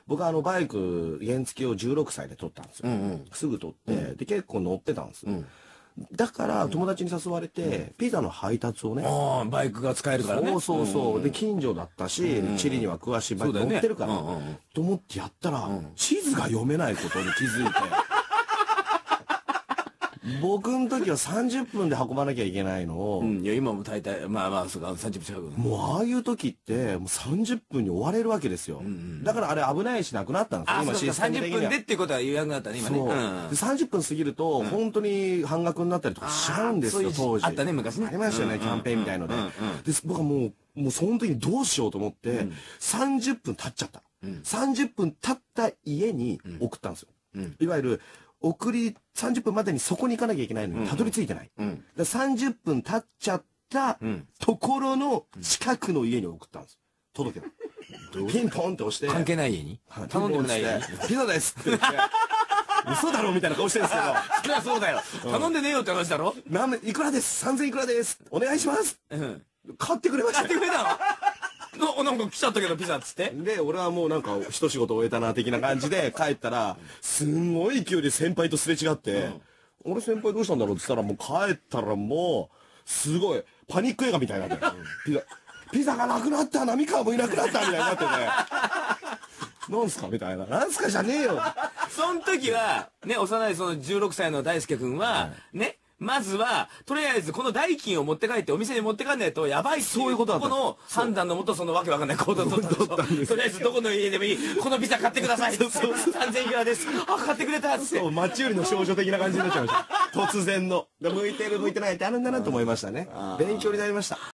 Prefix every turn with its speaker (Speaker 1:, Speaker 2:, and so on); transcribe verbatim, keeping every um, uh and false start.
Speaker 1: 僕はあのバイク原付をじゅうろくさいで取ったんですよ。
Speaker 2: うんうん
Speaker 1: すぐ取って、で結構乗ってたんです。
Speaker 2: ん
Speaker 1: だから友達に誘われて、ピザの配達をね、
Speaker 2: ああバイクが使えるからね。
Speaker 1: そうそうそう、で近所だったし、地理には詳しいバイク乗ってるから、と思ってやったら、地図が読めないことに気づいて。僕の時はさんじゅっぷんで運ばなきゃいけないのを、
Speaker 2: うん、いや今も大体まあまあそうかさんじゅっぷん近く。
Speaker 1: もうああいう時ってもうさんじゅっぷんに終われるわけですよ。だからあれ危ないしなくなったんですよ。
Speaker 2: あ、そうか、
Speaker 1: 今システ
Speaker 2: 30
Speaker 1: ム的には。
Speaker 2: 分でっていうことは言わなくなったね、今ね。
Speaker 1: そう
Speaker 2: うん
Speaker 1: でさんじゅっぷん過ぎると本当に半額になったりとかしちゃうんですよ、
Speaker 2: あーそういう
Speaker 1: 当時。
Speaker 2: あったね昔ね
Speaker 1: ありましたよね、キャンペーンみたいので。で僕はもうもうその時にどうしようと思ってさんじゅっぷん経っちゃった。さんじゅっぷん経った家に送ったんですよ。いわゆる送りさんじゅっぷんまでにそこに行かなきゃいけないのにたどり着いてない。だからさんじゅっぷん経っちゃったところの近くの家に送ったんです。届けた。ピンポンって押して。
Speaker 2: 関係ない家に頼んでもない家に。
Speaker 1: ピザですって言って。嘘だろみたいな顔してるんですけど。
Speaker 2: そりゃそうだよ。頼んでねえよって話だろ。
Speaker 1: なんいくらです。さんぜんいくらです。お願いします。買ってくれました。
Speaker 2: 買ってくれたの。ななんか来ちゃったけどピザっつって。
Speaker 1: で俺はもうなんか一仕事終えたな的な感じで帰ったらすんごい勢いで先輩とすれ違って「俺先輩どうしたんだろう?」って言ったらもう帰ったらもうすごいパニック映画みたいなんだよ。ピザピザがなくなった、浪川もいなくなったみたいになってて「なんすか?」みたいな「なんすかじゃねえよ」。
Speaker 2: その時はね幼いそのじゅうろくさいの大輔君はねまずはとりあえずこの代金を持って帰ってお店に持って帰んないとやばいっていうとこの判断のもとそのわけわかんない行動を取ったんです。とりあえずどこの家でもいいこのピザ買ってください。さんぜんいくらです。あ買ってくれたっつって。
Speaker 1: そう街よりの少女的な感じになっちゃいました。突然の向いてる向いてないってあるんだなと思いましたね。勉強になりました。